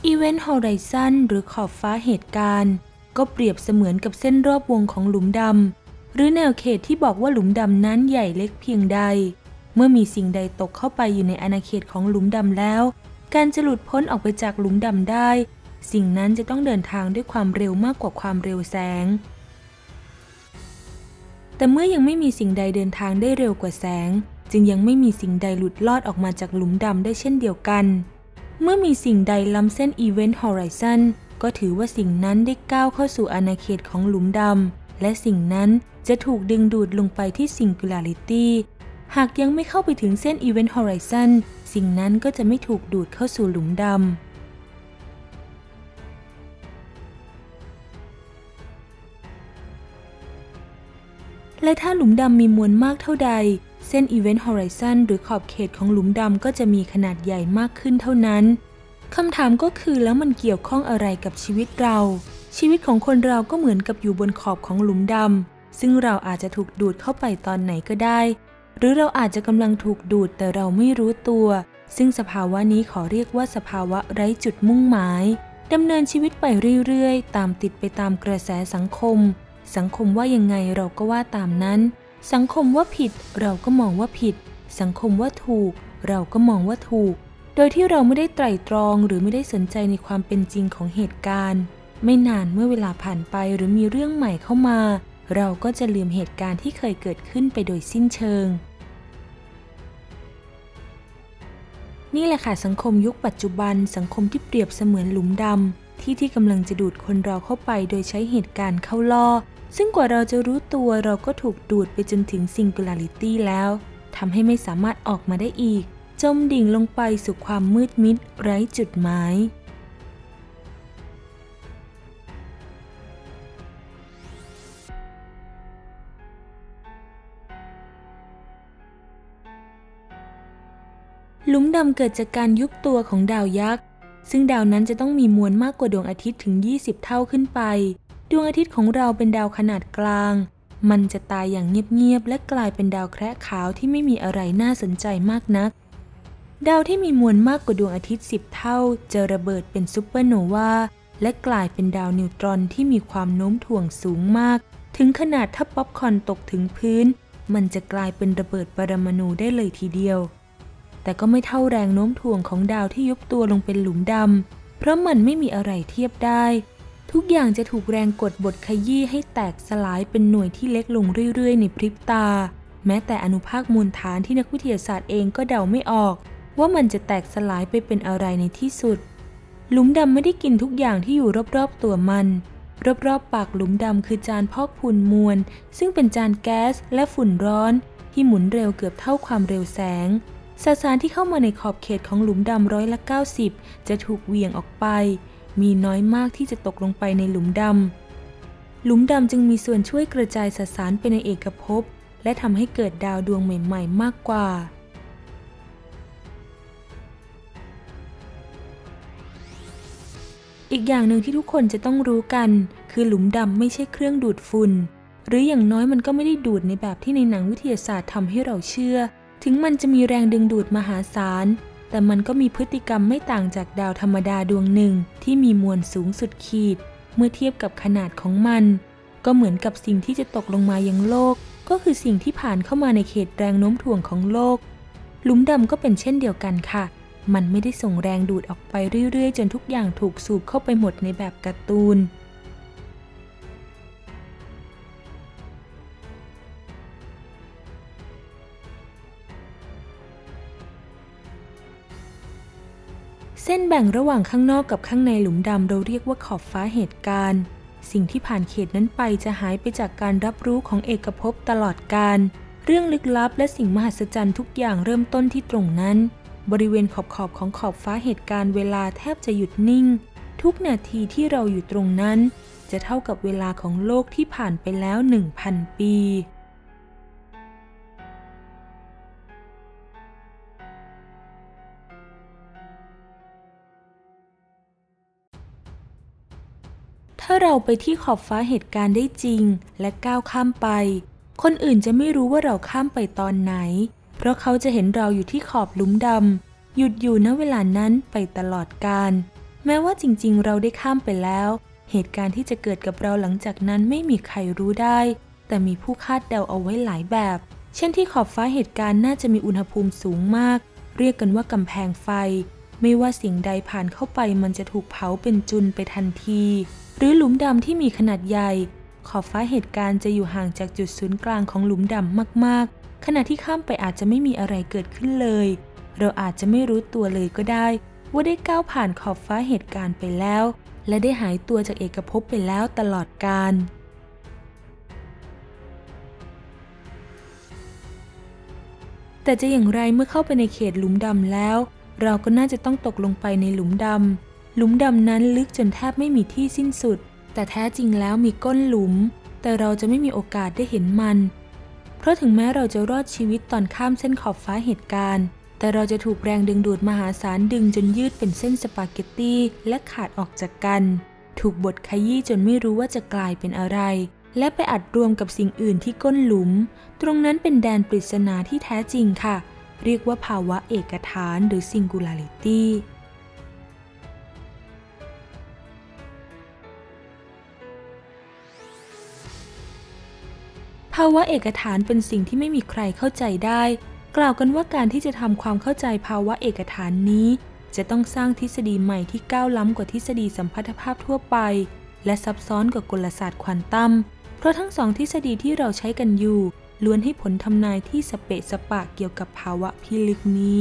Event Horizon หรือขอบฟ้าเหตุการณ์ก็เปรียบเสมือนกับเส้นรอบวงของหลุมดำหรือแนวเขตที่บอกว่าหลุมดำนั้นใหญ่เล็กเพียงใดเมื่อมีสิ่งใดตกเข้าไปอยู่ในอาณาเขตของหลุมดำแล้วการจะหลุดพ้นออกไปจากหลุมดำได้สิ่งนั้นจะต้องเดินทางด้วยความเร็วมากกว่าความเร็วแสงแต่เมื่อยังไม่มีสิ่งใดเดินทางได้เร็วกว่าแสงจึงยังไม่มีสิ่งใดหลุดลอดออกมาจากหลุมดำได้เช่นเดียวกันเมื่อมีสิ่งใดล้ำเส้น Event Horizon ก็ถือว่าสิ่งนั้นได้ก้าวเข้าสู่อาณาเขตของหลุมดำและสิ่งนั้นจะถูกดึงดูดลงไปที่ Singularity หากยังไม่เข้าไปถึงเส้น Event Horizon สิ่งนั้นก็จะไม่ถูกดูดเข้าสู่หลุมดำและถ้าหลุมดำมีมวลมากเท่าใดเส้น Event Horizon หรือขอบเขตของหลุมดำก็จะมีขนาดใหญ่มากขึ้นเท่านั้นคำถามก็คือแล้วมันเกี่ยวข้องอะไรกับชีวิตเราชีวิตของคนเราก็เหมือนกับอยู่บนขอบของหลุมดำซึ่งเราอาจจะถูกดูดเข้าไปตอนไหนก็ได้หรือเราอาจจะกำลังถูกดูดแต่เราไม่รู้ตัวซึ่งสภาวะนี้ขอเรียกว่าสภาวะไร้จุดมุ่งหมายดำเนินชีวิตไปเรื่อยๆตามติดไปตามกระแสสังคมว่ายังไงเราก็ว่าตามนั้นสังคมว่าผิดเราก็มองว่าผิดสังคมว่าถูกเราก็มองว่าถูกโดยที่เราไม่ได้ไตร่ตรองหรือไม่ได้สนใจในความเป็นจริงของเหตุการณ์ไม่นานเมื่อเวลาผ่านไปหรือมีเรื่องใหม่เข้ามาเราก็จะลืมเหตุการณ์ที่เคยเกิดขึ้นไปโดยสิ้นเชิงนี่แหละค่ะสังคมยุคปัจจุบันสังคมที่เปรียบเสมือนหลุมดำที่กำลังจะดูดคนเราเข้าไปโดยใช้เหตุการณ์เข้าล่อซึ่งกว่าเราจะรู้ตัวเราก็ถูกดูดไปจนถึง Singularity แล้วทำให้ไม่สามารถออกมาได้อีกจมดิ่งลงไปสู่ความมืดมิดไร้จุดหมายหลุมดำเกิดจากการยุบตัวของดาวยักษ์ซึ่งดาวนั้นจะต้องมีมวลมากกว่าดวงอาทิตย์ถึง20 เท่าขึ้นไปดวงอาทิตย์ของเราเป็นดาวขนาดกลางมันจะตายอย่างเงียบๆและกลายเป็นดาวแคระขาวที่ไม่มีอะไรน่าสนใจมากนักดาวที่มีมวลมากกว่าดวงอาทิตย์10 เท่าจะระเบิดเป็นซูเปอร์โนวาและกลายเป็นดาวนิวตรอนที่มีความโน้มถ่วงสูงมากถึงขนาดถ้าป๊อปคอร์นตกถึงพื้นมันจะกลายเป็นระเบิดปรมาณูได้เลยทีเดียวแต่ก็ไม่เท่าแรงโน้มถ่วงของดาวที่ยุบตัวลงเป็นหลุมดำเพราะมันไม่มีอะไรเทียบได้ทุกอย่างจะถูกแรงกดบดขยี้ให้แตกสลายเป็นหน่วยที่เล็กลงเรื่อยๆในพริบตาแม้แต่อนุภาคมวลฐานที่นักวิทยาศาสตร์เองก็เดาไม่ออกว่ามันจะแตกสลายไปเป็นอะไรในที่สุดหลุมดำไม่ได้กินทุกอย่างที่อยู่รอบๆตัวมันรอบๆปากหลุมดำคือจานพอกพูนมวลซึ่งเป็นจานแก๊สและฝุ่นร้อนที่หมุนเร็วเกือบเท่าความเร็วแสงสสารที่เข้ามาในขอบเขตของหลุมดำ90%จะถูกเหวี่ยงออกไปมีน้อยมากที่จะตกลงไปในหลุมดำจึงมีส่วนช่วยกระจายสสารไปในเอกภพและทำให้เกิดดาวดวงใหม่ๆมากกว่าอีกอย่างหนึ่งที่ทุกคนจะต้องรู้กันคือหลุมดำไม่ใช่เครื่องดูดฝุ่นหรืออย่างน้อยมันก็ไม่ได้ดูดในแบบที่ในหนังวิทยาศาสตร์ทำให้เราเชื่อถึงมันจะมีแรงดึงดูดมหาศาลแต่มันก็มีพฤติกรรมไม่ต่างจากดาวธรรมดาดวงหนึ่งที่มีมวลสูงสุดขีดเมื่อเทียบกับขนาดของมันก็เหมือนกับสิ่งที่จะตกลงมายังโลกก็คือสิ่งที่ผ่านเข้ามาในเขตแรงโน้มถ่วงของโลกหลุมดำก็เป็นเช่นเดียวกันค่ะมันไม่ได้ส่งแรงดูดออกไปเรื่อยๆจนทุกอย่างถูกสูบเข้าไปหมดในแบบการ์ตูนเส้นแบ่งระหว่างข้างนอกกับข้างในหลุมดำเราเรียกว่าขอบฟ้าเหตุการณ์สิ่งที่ผ่านเขตนั้นไปจะหายไปจากการรับรู้ของเอกภพตลอดกาลเรื่องลึกลับและสิ่งมหัศจรรย์ทุกอย่างเริ่มต้นที่ตรงนั้นบริเวณขอบของขอบฟ้าเหตุการณ์เวลาแทบจะหยุดนิ่งทุกนาทีที่เราอยู่ตรงนั้นจะเท่ากับเวลาของโลกที่ผ่านไปแล้ว 1,000 ปีถ้าเราไปที่ขอบฟ้าเหตุการณ์ได้จริงและก้าวข้ามไปคนอื่นจะไม่รู้ว่าเราข้ามไปตอนไหนเพราะเขาจะเห็นเราอยู่ที่ขอบหลุมดำหยุดอยู่ณเวลานั้นไปตลอดกาลแม้ว่าจริงๆเราได้ข้ามไปแล้วเหตุการณ์ที่จะเกิดกับเราหลังจากนั้นไม่มีใครรู้ได้แต่มีผู้คาดเดาเอาไว้หลายแบบเช่นที่ขอบฟ้าเหตุการณ์น่าจะมีอุณหภูมิสูงมากเรียกกันว่ากำแพงไฟไม่ว่าสิ่งใดผ่านเข้าไปมันจะถูกเผาเป็นจุลไปทันทีหรือหลุมดำที่มีขนาดใหญ่ขอบฟ้าเหตุการณ์จะอยู่ห่างจากจุดศูนย์กลางของหลุมดำมากๆขณะที่ข้ามไปอาจจะไม่มีอะไรเกิดขึ้นเลยเราอาจจะไม่รู้ตัวเลยก็ได้ว่าได้ก้าวผ่านขอบฟ้าเหตุการณ์ไปแล้วและได้หายตัวจากเอกภพไปแล้วตลอดกาลแต่จะอย่างไรเมื่อเข้าไปในเขตหลุมดำแล้วเราก็น่าจะต้องตกลงไปในหลุมดำหลุมดำนั้นลึกจนแทบไม่มีที่สิ้นสุดแต่แท้จริงแล้วมีก้นหลุมแต่เราจะไม่มีโอกาสได้เห็นมันเพราะถึงแม้เราจะรอดชีวิตตอนข้ามเส้นขอบฟ้าเหตุการณ์แต่เราจะถูกแรงดึงดูดมหาศาลดึงจนยืดเป็นเส้นสปาเกตตี้และขาดออกจากกันถูกบดขยี้จนไม่รู้ว่าจะกลายเป็นอะไรและไปอัดรวมกับสิ่งอื่นที่ก้นหลุมตรงนั้นเป็นแดนปริศนาที่แท้จริงค่ะเรียกว่าภาวะเอกฐานหรือ singularity ภาวะเอกฐานเป็นสิ่งที่ไม่มีใครเข้าใจได้กล่าวกันว่าการที่จะทำความเข้าใจภาวะเอกฐานนี้จะต้องสร้างทฤษฎีใหม่ที่ก้าวล้ำกว่าทฤษฎีสัมพัทธภาพทั่วไปและซับซ้อนกว่ากลศาสตร์ควอนตัมเพราะทั้งสองทฤษฎีที่เราใช้กันอยู่ล้วนให้ผลทำนายที่สเปะสปะเกี่ยวกับภาวะพิลึกนี้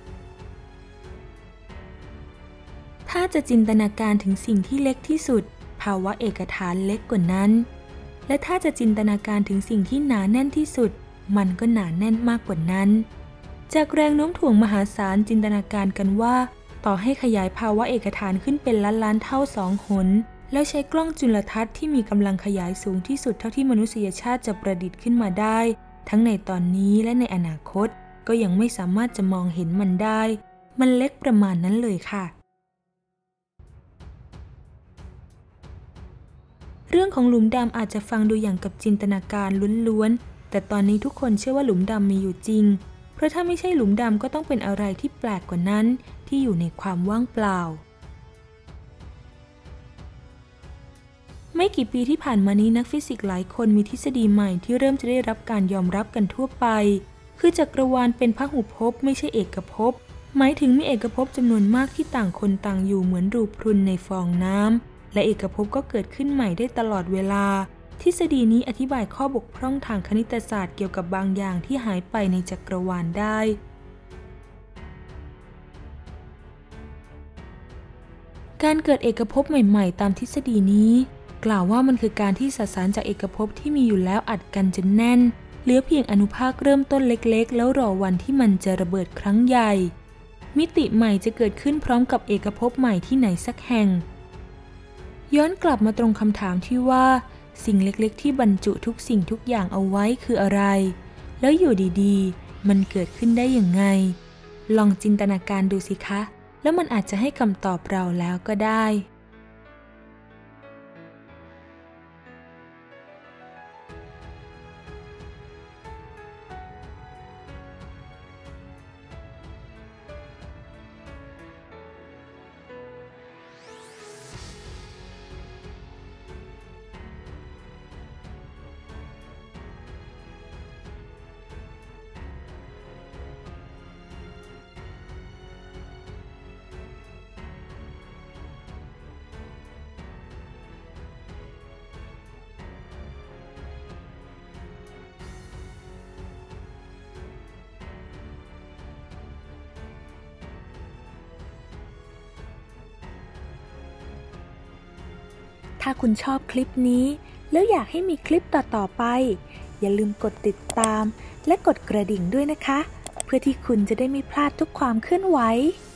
ถ้าจะจินตนาการถึงสิ่งที่เล็กที่สุดภาวะเอกฐานเล็กกว่านั้นและถ้าจะจินตนาการถึงสิ่งที่หนาแน่นที่สุดมันก็หนาแน่นมากกว่านั้นจากแรงโน้มถ่วงมหาศาลจินตนาการกันว่าต่อให้ขยายภาวะเอกฐานขึ้นเป็นล้านๆเท่า2 หนแล้วใช้กล้องจุลทรรศน์ที่มีกำลังขยายสูงที่สุดเท่าที่มนุษยชาติจะประดิษฐ์ขึ้นมาได้ทั้งในตอนนี้และในอนาคตก็ยังไม่สามารถจะมองเห็นมันได้มันเล็กประมาณนั้นเลยค่ะเรื่องของหลุมดำอาจจะฟังดูอย่างกับจินตนาการล้วนๆแต่ตอนนี้ทุกคนเชื่อว่าหลุมดำมีอยู่จริงเพราะถ้าไม่ใช่หลุมดำก็ต้องเป็นอะไรที่แปลกกว่านั้นที่อยู่ในความว่างเปล่าไม่กี่ปีที่ผ่านมานี้นักฟิสิกส์หลายคนมีทฤษฎีใหม่ที่เริ่มจะได้รับการยอมรับกันทั่วไปคือจักรวาลเป็นพหุภพไม่ใช่เอกภพหมายถึงมีเอกภพจำนวนมากที่ต่างคนต่างอยู่เหมือนรูพรุนในฟองน้ำและเอกภพก็เกิดขึ้นใหม่ได้ตลอดเวลาทฤษฎีนี้อธิบายข้อบกพร่องทางคณิตศาสตร์เกี่ยวกับบางอย่างที่หายไปในจักรวาลได้การเกิดเอกภพใหม่ๆตามทฤษฎีนี้กล่าวว่ามันคือการที่สสารจากเอกภพที่มีอยู่แล้วอัดกันจนแน่นเหลือเพียงอนุภาคเริ่มต้นเล็กๆแล้วรอวันที่มันจะระเบิดครั้งใหญ่มิติใหม่จะเกิดขึ้นพร้อมกับเอกภพใหม่ที่ไหนสักแห่งย้อนกลับมาตรงคำถามที่ว่าสิ่งเล็กๆที่บรรจุทุกสิ่งทุกอย่างเอาไว้คืออะไรแล้วอยู่ดีๆมันเกิดขึ้นได้อย่างไงลองจินตนาการดูสิคะแล้วมันอาจจะให้คำตอบเราแล้วก็ได้ถ้าคุณชอบคลิปนี้แล้วอยากให้มีคลิปต่อๆไปอย่าลืมกดติดตามและกดกระดิ่งด้วยนะคะเพื่อที่คุณจะได้ไม่พลาดทุกความเคลื่อนไหว